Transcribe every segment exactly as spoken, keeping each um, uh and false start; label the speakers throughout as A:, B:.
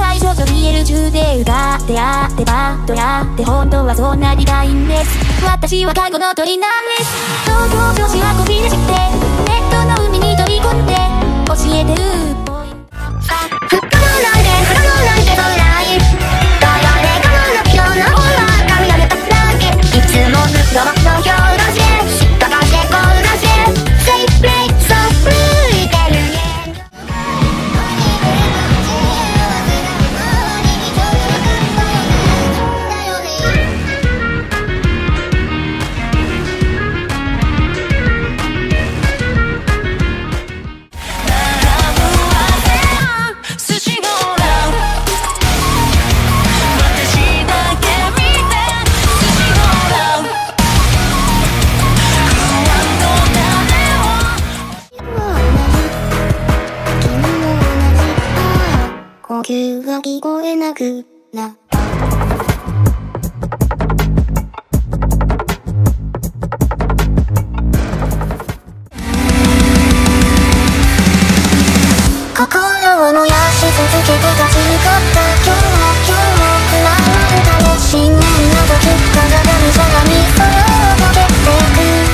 A: 最初と見える銃で歌ってやってバッとやって本当はそんなにないんです。私は介護の鳥なんです。東京女子はこび出してネットの海に飛び込んで教えてるっぽい。吹かないで振らないでそらいガヤで我慢の今日のほら髪上げただけいつもずっとの表だしかかしてこうだし Safe play so free いてるね。呼吸が聞こえなくなった心を燃やし続けて立ち向かった今日も今日も暗い歌で信念などきっとががみしゃがみそう溶けてく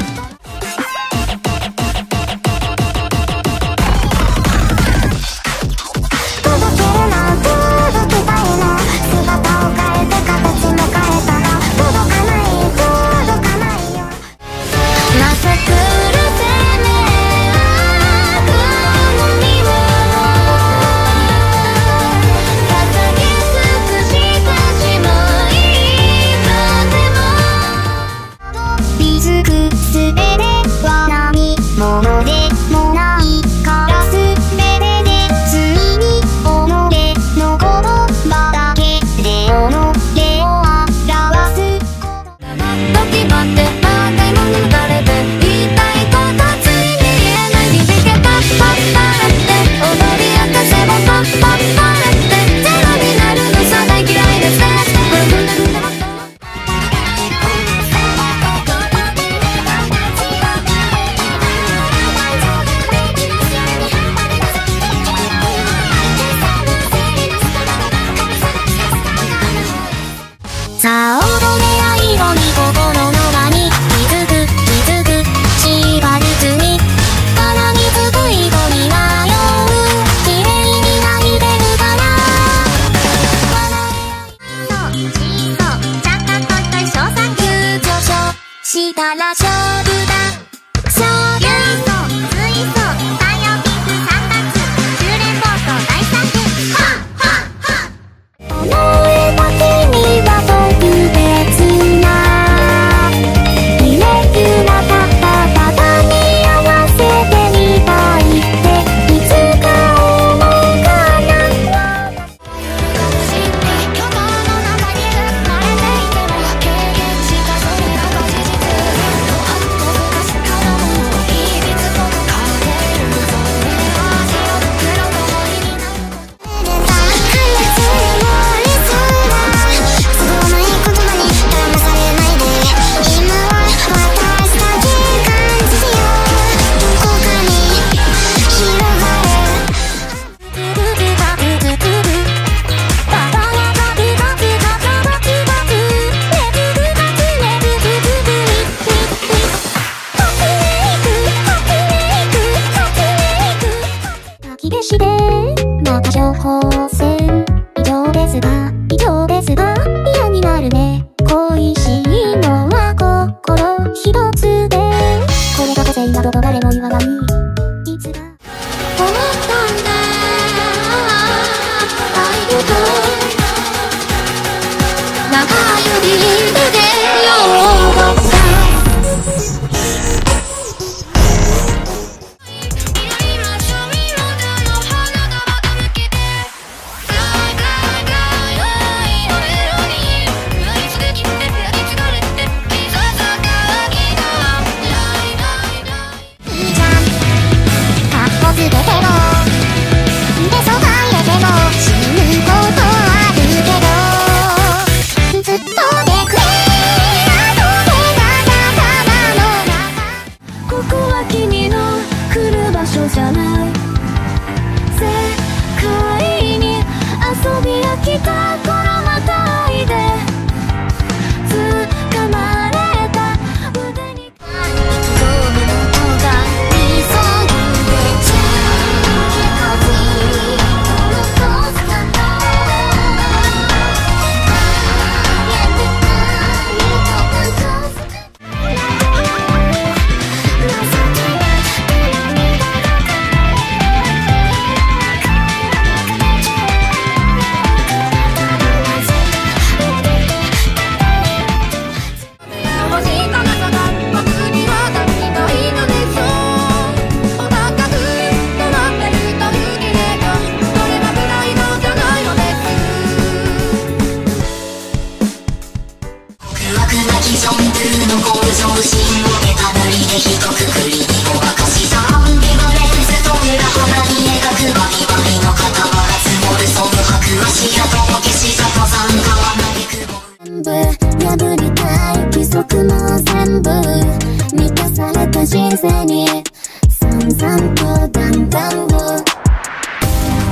A: さあ踊れ合い色に心の輪に気づく気づく縛るつに鼻につく糸に迷う綺麗に泣いてるからそうしそうちゃかっとっとい小産急上昇したら勝負だ勝負そう水素太陽ピンクさんがつじゅう連ボート大三元はっはっはっ思えば君はしてまた情報戦以上ですが以上ですが嫌になるね恋しいのは心一つでこれが個性などと誰も言わないいつだ思ったんだ愛と長指でようこ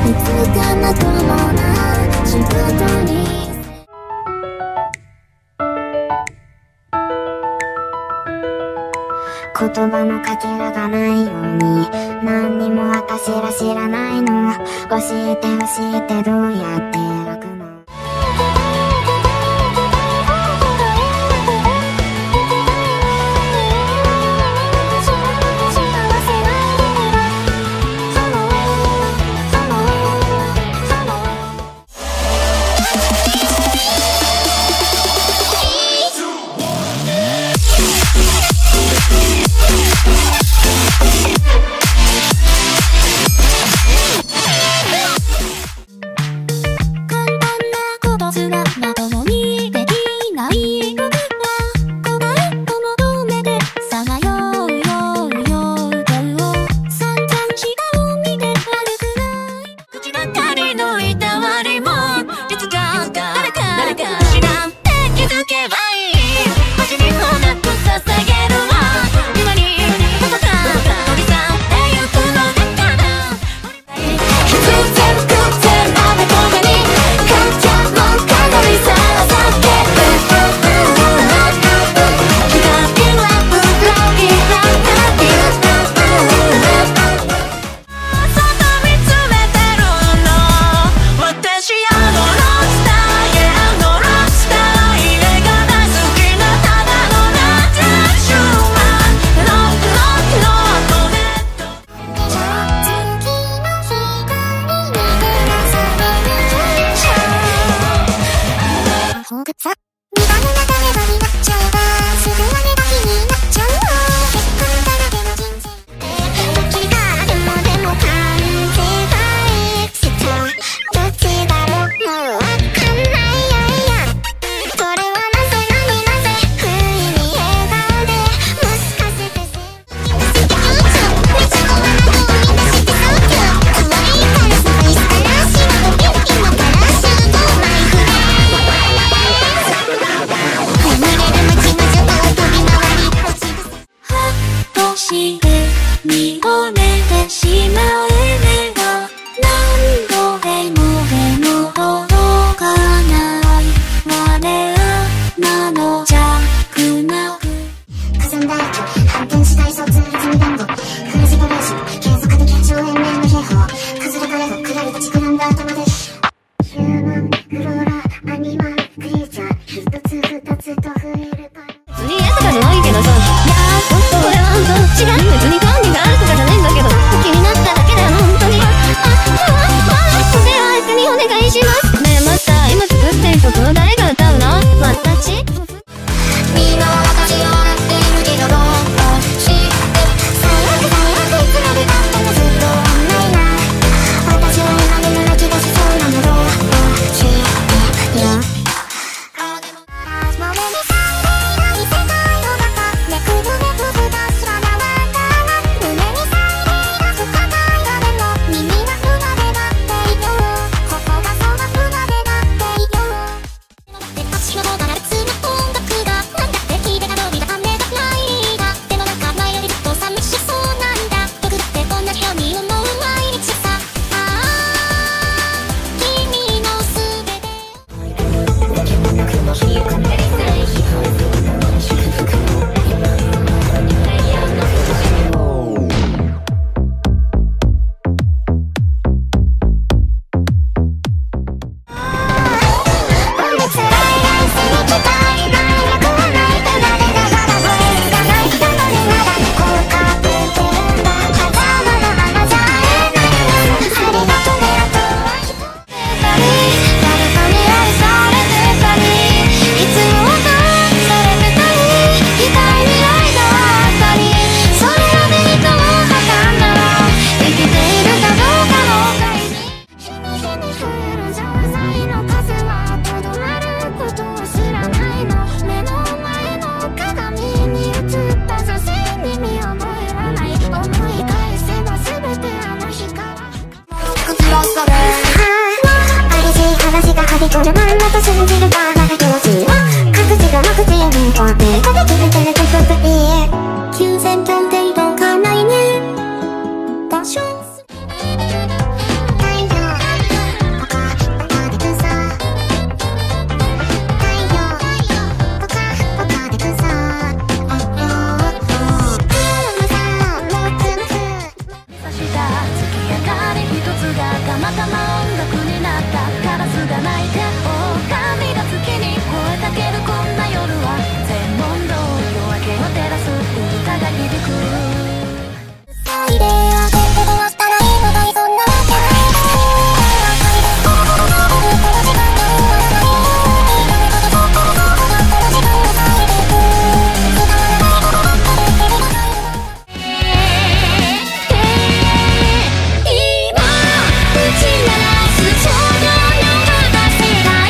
A: いつかまともな仕事に言葉のかけらがないように何にも私ら知らないの教えて教えてどうやって描くのこれなんだと信じるから気持ちは各自が各自にこうやってかけてるてるてるてるきゅうせんきょんてんとんかないね場所太陽
B: 濁になったカラスが鳴いて狼が月に吠えかけるこんな夜は全問答夜明けを照らす歌が響く
A: アイデアでどうしたらいいのかいそんなわけない今打ち鳴らす衝動の博士が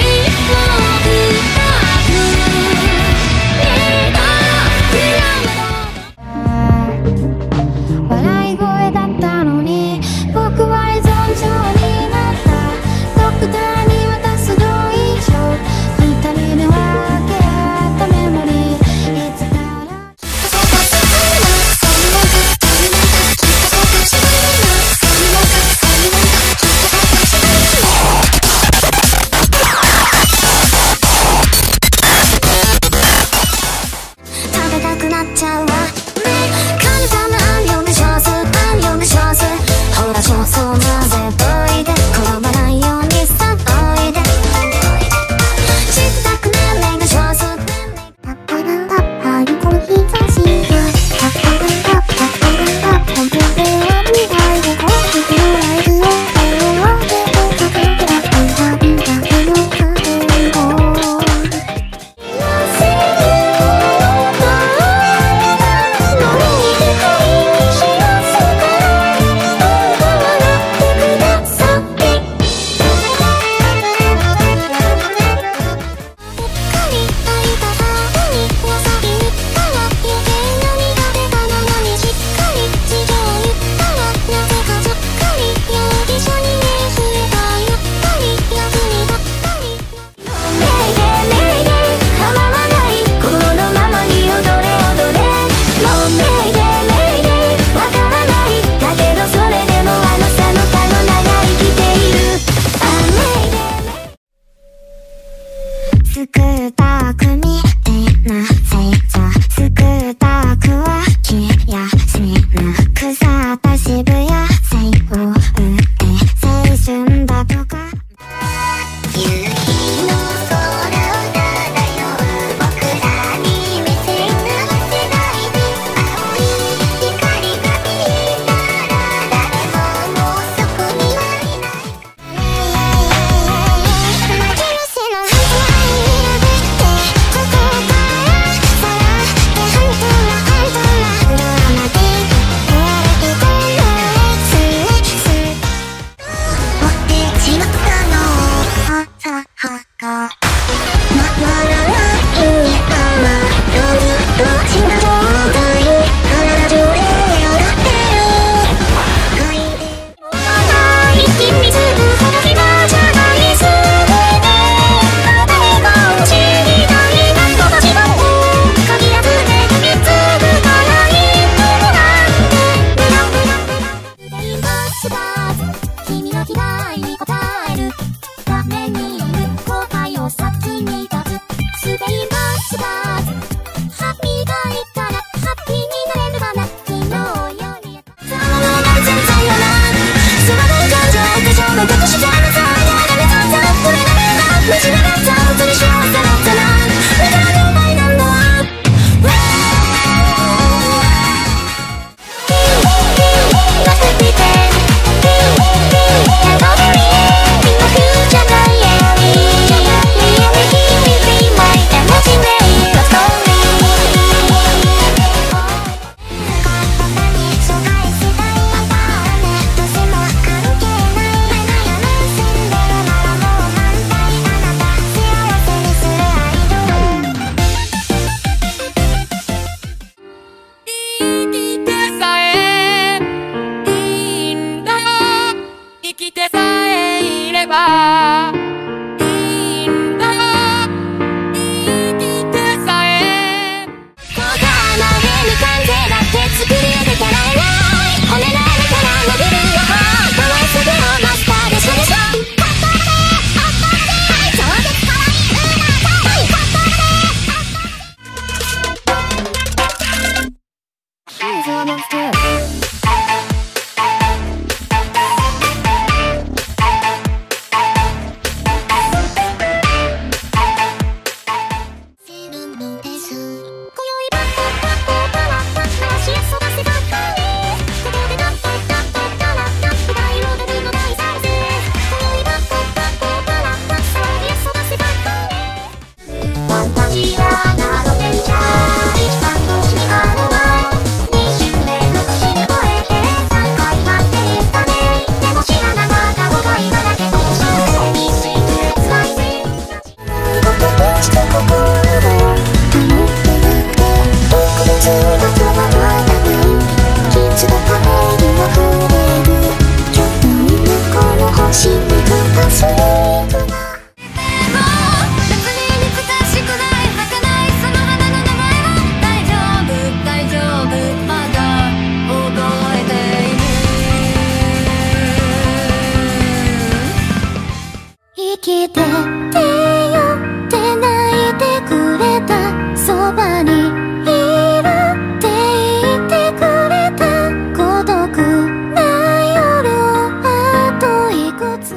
A: きててよって泣いてくれた、そばにいるって言ってくれた、孤独な夜をあといくつ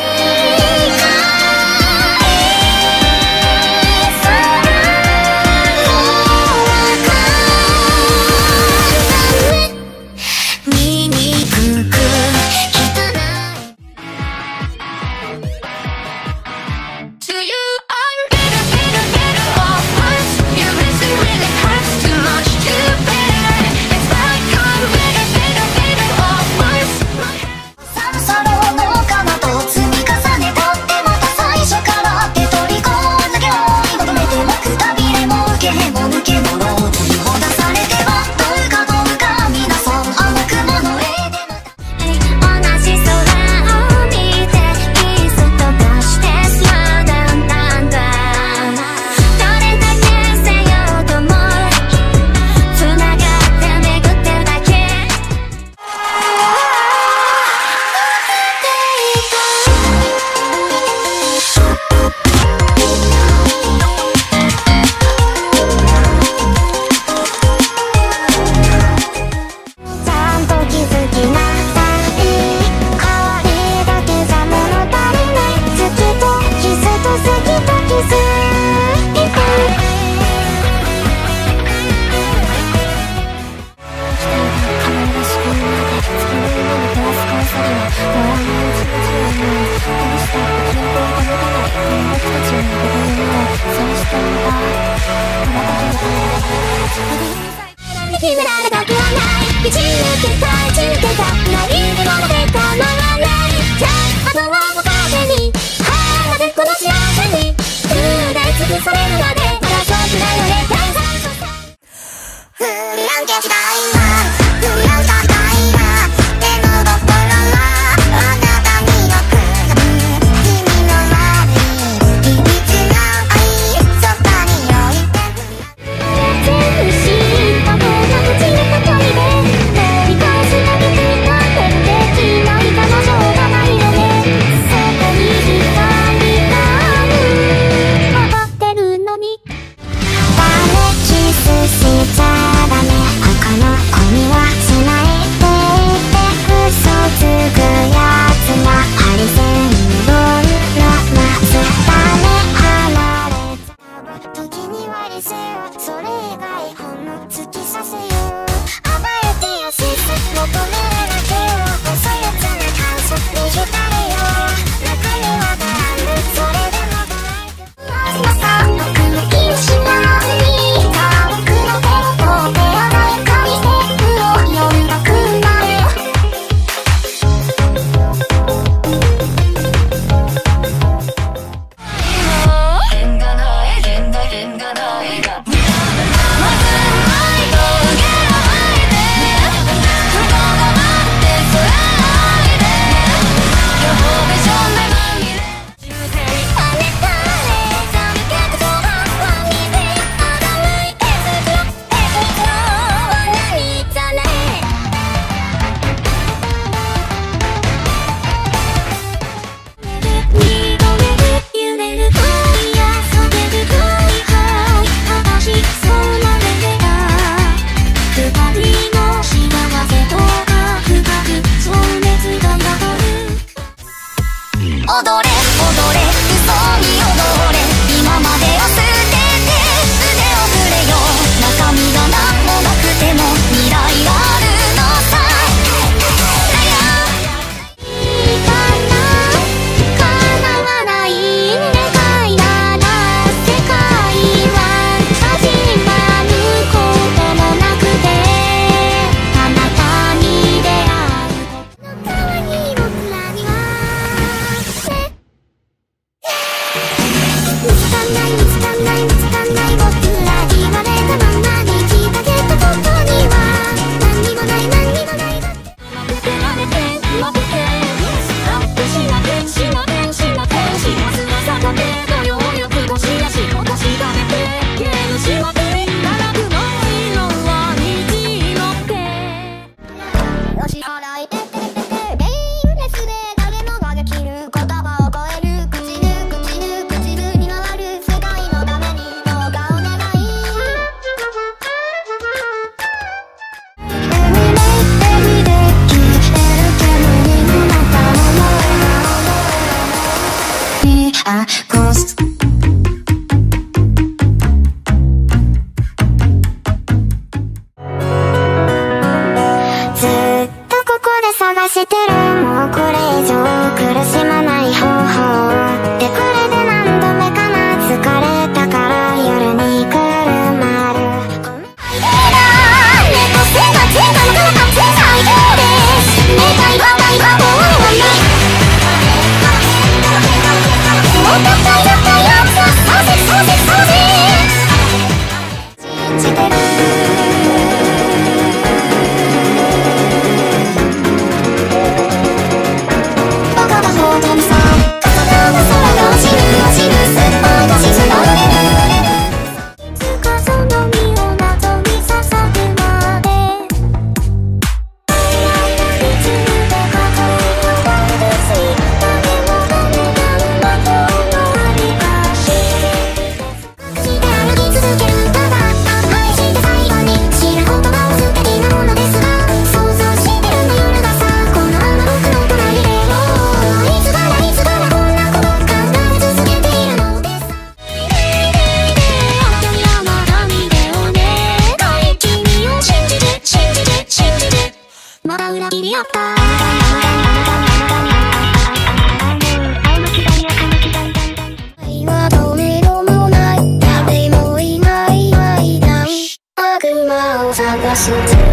A: 決められたくはない、打ち抜けた打ち抜けた、何にもまで構わない、じゃああとはもう風に放てこの幸せに食らい尽くされるまで争うなよね、振り上げたいな、振り上げたいな、でも心はあなたによく君の悪い秘密の愛、そばに置いて全部知った方が口で例えで乗り返すだけでなってできない彼女がないよね、そこに光がある分かってるのにダメキスしちゃダメ、他の子にはしないでって嘘つくやつがハリセンボンロマンス、ダメ離れちゃう時には理性をそれ以外ほんの突きさせよう、甘えてよし求めるだけを細やつな観測に浸れよ、中身はブランドそれでもドライブまさ僕の気をしないに僕の手を手洗い借りて句を読んだくない縁がない縁が縁がないがまずないと受けないで向こうが待ってそらないで今日でしょんでまみれ中世あれたれさみけくそばはみせあがないえつくろえつくろは何じゃね二度目で揺れる恋やそげる恋はい話そうなれでた二人の幸せとか深くそう熱が宿る踊れ踊れ嘘に踊れ今までを捨てて腕を振れよ中身が何もなくても未来があるのさいいかな叶わない願いなら世界は始まることもなくてあなたに出会うことの代わり僕らにはねあこうすずっとここで探してる、もうこれ以上苦しまない方法で、これで何度目かな、疲れたから夜にくるまる猫背がついたのが完成最強です。願いはないはもう終わり、もっと大丈夫だよ、そうぜそうぜそうぜ信じてるまだ裏切りあった。愛はどれどもない、誰もいない間に悪魔を探す